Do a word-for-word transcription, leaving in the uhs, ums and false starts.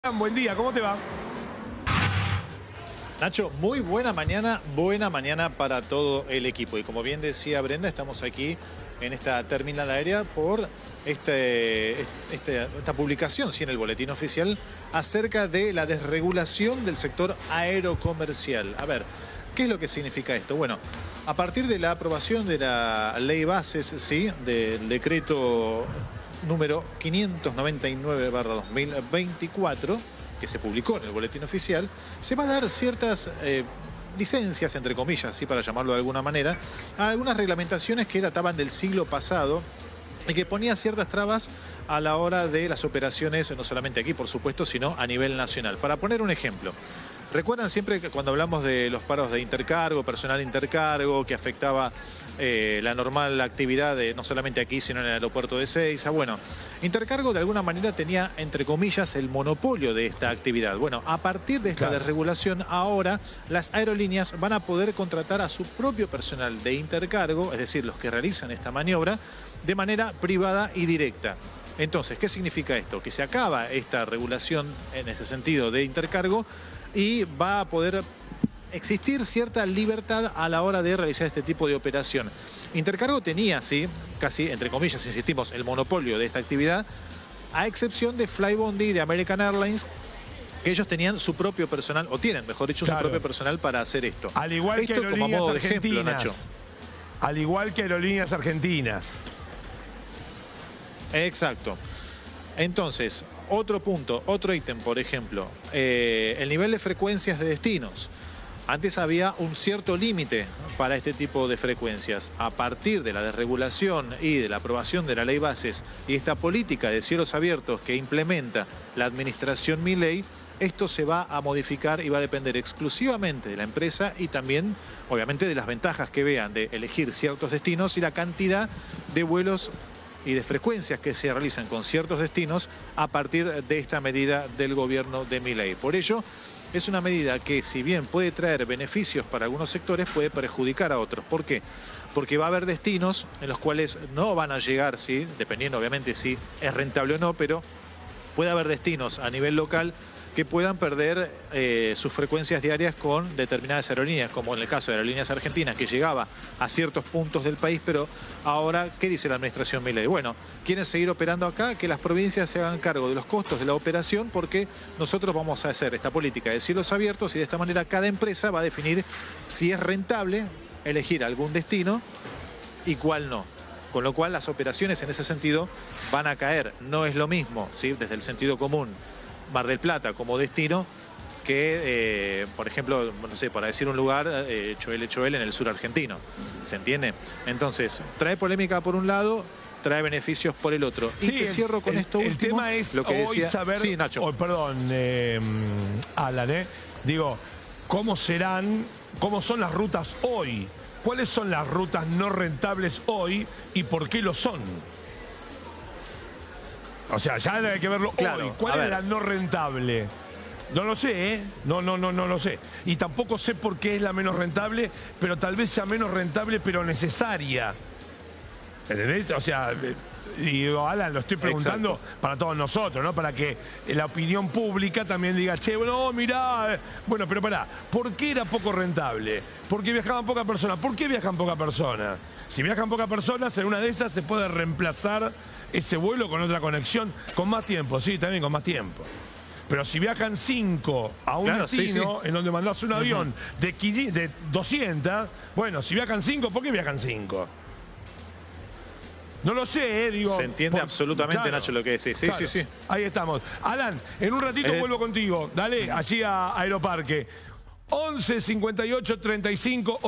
Buen día, ¿cómo te va? Nacho, muy buena mañana, buena mañana para todo el equipo. Y como bien decía Brenda, estamos aquí en esta terminal aérea por este, este, esta publicación, sí, en el boletín oficial, acerca de la desregulación del sector aerocomercial. A ver, ¿qué es lo que significa esto? Bueno, a partir de la aprobación de la ley bases, sí, del decreto número quinientos noventa y nueve barra dos mil veinticuatro, que se publicó en el boletín oficial, se van a dar ciertas eh, licencias, entre comillas, ¿sí?, para llamarlo de alguna manera, a algunas reglamentaciones que databan del siglo pasado y que ponían ciertas trabas a la hora de las operaciones, no solamente aquí, por supuesto, sino a nivel nacional. Para poner un ejemplo, recuerdan siempre que cuando hablamos de los paros de intercargo, personal intercargo, que afectaba eh, la normal actividad de, no solamente aquí, sino en el aeropuerto de Ezeiza. Bueno, Intercargo de alguna manera tenía, entre comillas, el monopolio de esta actividad. Bueno, a partir de esta Claro. desregulación, ahora las aerolíneas van a poder contratar a su propio personal de intercargo, es decir, los que realizan esta maniobra, de manera privada y directa. Entonces, ¿qué significa esto? Que se acaba esta regulación en ese sentido de intercargo y va a poder existir cierta libertad a la hora de realizar este tipo de operación. Intercargo tenía, sí, casi, entre comillas, insistimos, el monopolio de esta actividad, a excepción de Flybondi y de American Airlines, que ellos tenían su propio personal, o tienen, mejor dicho, Claro. su propio personal para hacer esto. Al igual que Esto como a Aerolíneas modo de ejemplo, Argentinas. Nacho. Al igual que Aerolíneas Argentinas. Exacto. Entonces, otro punto, otro ítem, por ejemplo, eh, el nivel de frecuencias de destinos. Antes había un cierto límite para este tipo de frecuencias. A partir de la desregulación y de la aprobación de la ley bases y esta política de cielos abiertos que implementa la administración Milei, esto se va a modificar y va a depender exclusivamente de la empresa y también, obviamente, de las ventajas que vean de elegir ciertos destinos y la cantidad de vuelos y de frecuencias que se realizan con ciertos destinos a partir de esta medida del gobierno de Milei. Por ello, es una medida que, si bien puede traer beneficios para algunos sectores, puede perjudicar a otros. ¿Por qué? Porque va a haber destinos en los cuales no van a llegar, ¿sí?, dependiendo obviamente si es rentable o no, pero puede haber destinos a nivel local que puedan perder eh, sus frecuencias diarias con determinadas aerolíneas, como en el caso de Aerolíneas Argentinas, que llegaba a ciertos puntos del país, pero ahora, ¿qué dice la administración Milei? Bueno, quieren seguir operando acá, que las provincias se hagan cargo de los costos de la operación, porque nosotros vamos a hacer esta política de cielos abiertos y de esta manera cada empresa va a definir si es rentable elegir algún destino y cuál no. Con lo cual las operaciones en ese sentido van a caer. No es lo mismo, ¿sí?, desde el sentido común, Mar del Plata como destino, que, eh, por ejemplo, no sé, para decir un lugar, eh, Choel Choel en el sur argentino. ¿Se entiende? Entonces, trae polémica por un lado, trae beneficios por el otro. Y Sí, te el, cierro con el, esto el último. tema es lo que hoy decía... saber... Sí, Nacho. Oh, perdón, eh, Alan, ¿eh? Digo, ¿cómo serán, cómo son las rutas hoy? ¿Cuáles son las rutas no rentables hoy y por qué lo son? O sea, ya hay que verlo Claro, hoy. ¿Cuál a es ver. la no rentable? No lo sé, ¿eh? No, no, no, no lo sé. Y tampoco sé por qué es la menos rentable, pero tal vez sea menos rentable, pero necesaria. ¿Entendés? O sea, eh, y Alan, lo estoy preguntando Exacto. para todos nosotros, ¿no? Para que la opinión pública también diga, che, bueno, mirá. eh, Bueno, pero pará, ¿por qué era poco rentable? Porque viajaban pocas personas. ¿Por qué viajan pocas personas? Si viajan pocas personas, en una de esas se puede reemplazar ese vuelo con otra conexión, con más tiempo, sí, también con más tiempo. Pero si viajan cinco a un Claro, sí, destino, sí, en donde mandás un avión uh-huh. de, quinientas, de doscientas, bueno, si viajan cinco, ¿por qué viajan cinco? No lo sé, eh, digo... Se entiende por, absolutamente, claro, Nacho, lo que decís. Sí, claro, sí, sí. Ahí estamos. Alan, en un ratito Eh, vuelvo contigo. Dale, allí a Aeroparque. once, cincuenta y ocho, treinta y cinco...